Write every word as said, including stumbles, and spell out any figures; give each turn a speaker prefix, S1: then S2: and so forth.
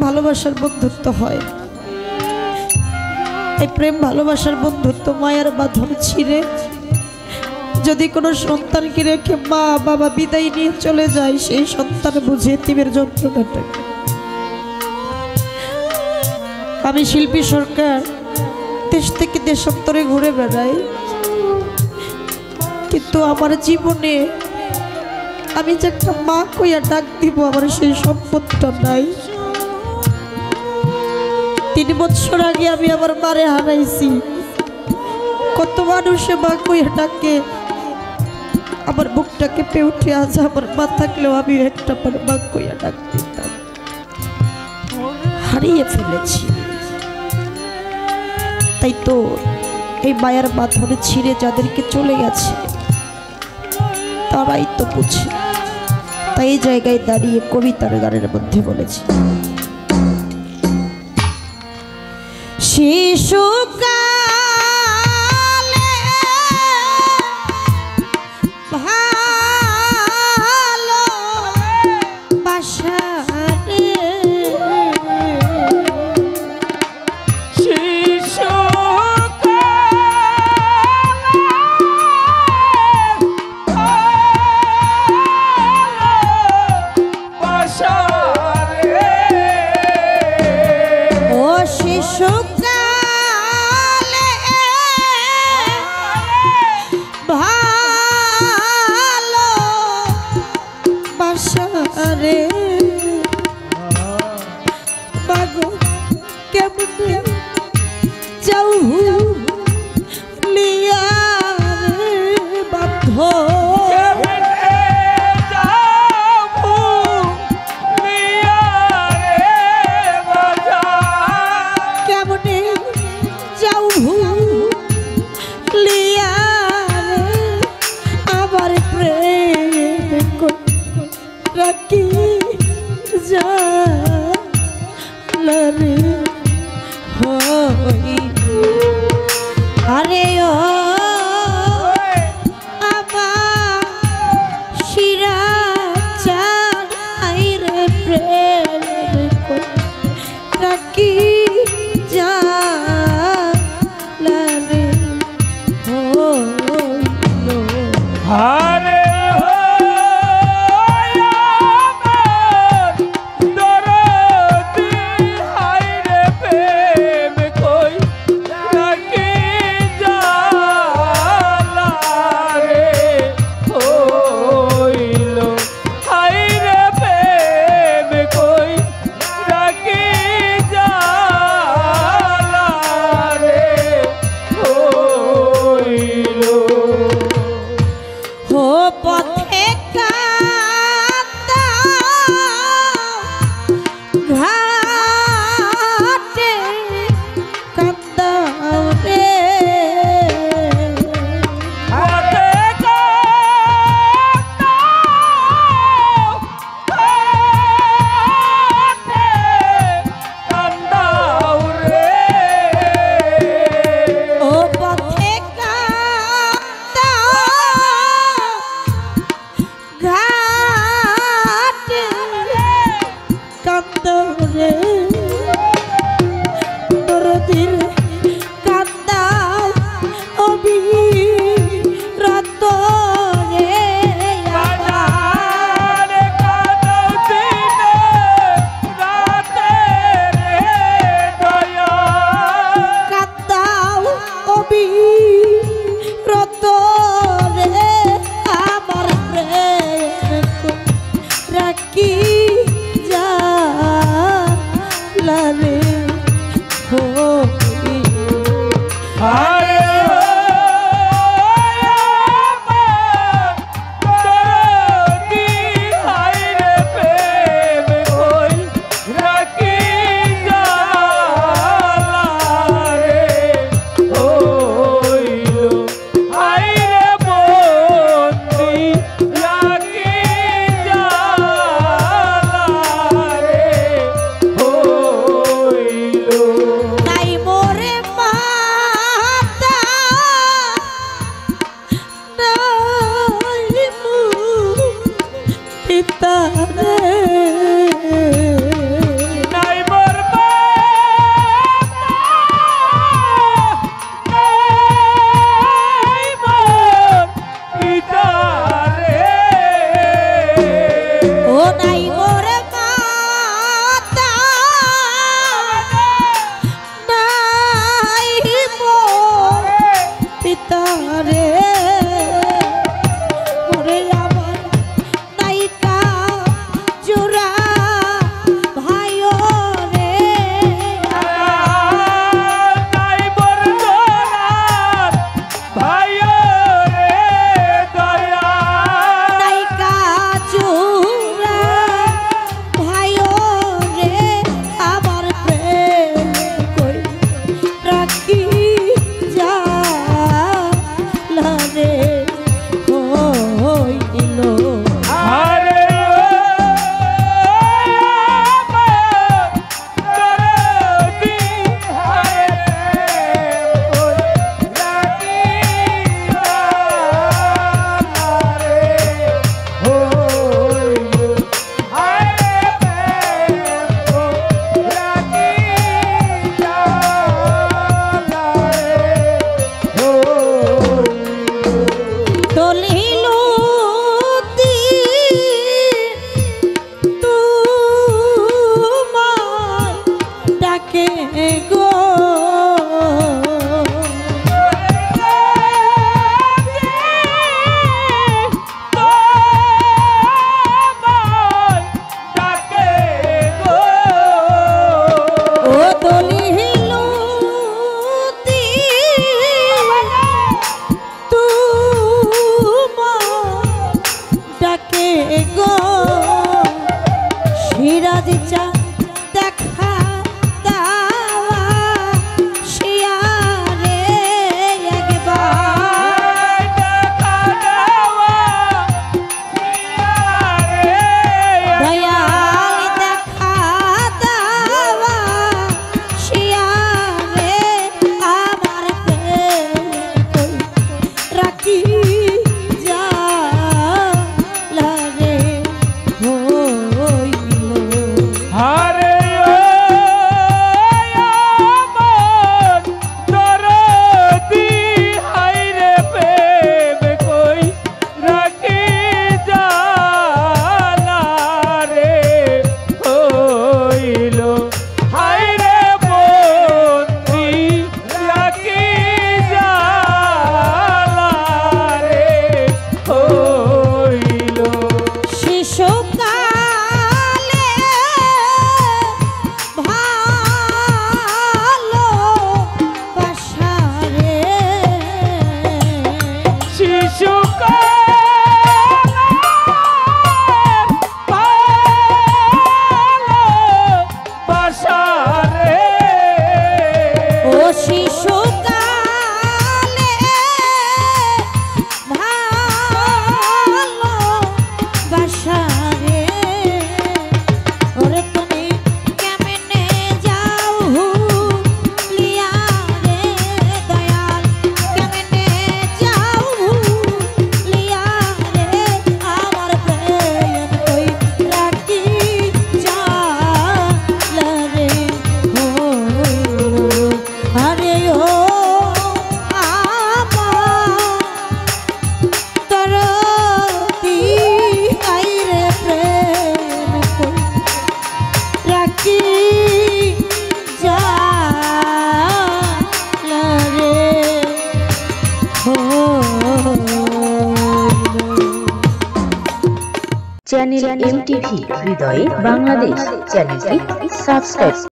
S1: ভালোবাসার বন্ধুত্ব হয়। এই প্রেম ভালোবাসার বন্ধুত্ব মায়ার বাঁধন ছিঁড়ে যদি কোনো সন্তানকে রেখে মা বাবা বিদায় নিয়ে চলে যায়, সেই সন্তান বুঝে এতিমের যন্ত্রণাটাকে। আমি শিল্পী সরকার দেশ থেকে দেশান্তরে ঘুরে বেড়াই, কিন্তু আমার জীবনে আমি যে একটা মা কইয়া ডাক দিব আমার সেই সম্পদটা নাই। তিন বছর আগে আমি আমার মারে হারাইছি। কত মানুষে মা কইয়া ডাকে, আমার বুকটা কেঁপে উঠে। আজ আমার মা থাকলেও আমি একটা মা কইয়া ডাক দিতাম, হারিয়ে ফেলেছি। তাই তো এই মায়ার বাঁধনে ছিঁড়ে যাদেরকে চলে গেছে তারাই তো বুঝে। তাই এই জায়গায় দাঁড়িয়ে কবিতার গানের মধ্যে বলেছি, শিশুকা
S2: চ্যানেল এমটিভি হৃদয়ে বাংলাদেশ চ্যানেলটি সাবস্ক্রাইব